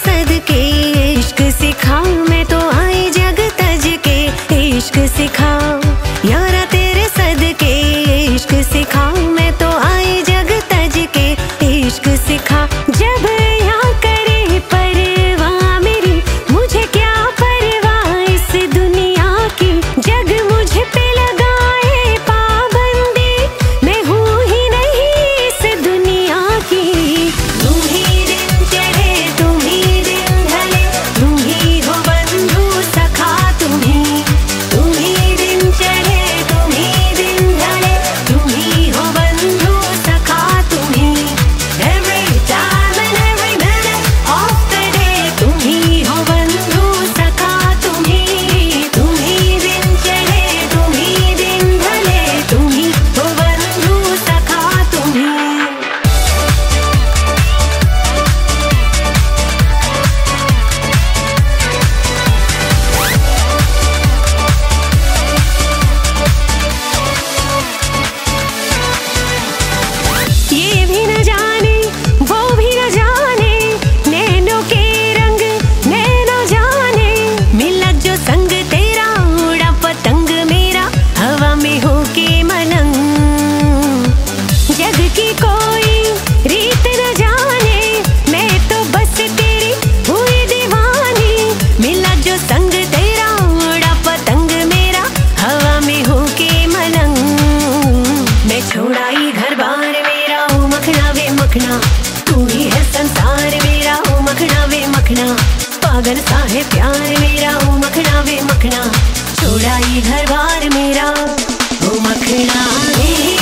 सदके, इश्क सिखा मैं तो आई जग तज के। इश्क सिखा यारा तेरे सदके, इश्क सिखा मैं तो आई जग तज के। इश्क सिखा जब यहाँ करे परवाह मेरी, मुझे क्या परवाह इस दुनिया की। जग मुझे पे लगाए पाबंदी, मैं हूँ ही नहीं इस दुनिया की। तुम ही दिन चढ़े तुम ही दिन ढले, तुम ही हो बंधु सखा तुम ही दिन चढ़े तुम ही दिन ढले, तुम ही हो बंधु सखा तुम ही। Every time and every minute of the day, तुम ही हो बंधु सखा तुम ही दिन चढ़े तुम ही दिन ढले, तुम ही हो बंधु सखा तुम ही। ये भी न जाने वो भी न जाने, नैनों के रंग नैनो जाने। मिला जो संग तेरा उड़ा पतंग मेरा, हवा में होके मलंग। जग की कोई रीत न जाने, मैं तो बस तेरी हुई दीवानी। मिला जो संग तेरा उड़ा पतंग मेरा, हवा में होके मलंग। मैं छोड़ाई घर बार मेरा ओ मखना वे मखना, तू ही है संसार मेरा ओ मखना वे मखना। पागल सा है प्यार मेरा ओ मखना वे मखना, छोड़ाई घर बार मेरा ओ मखना वे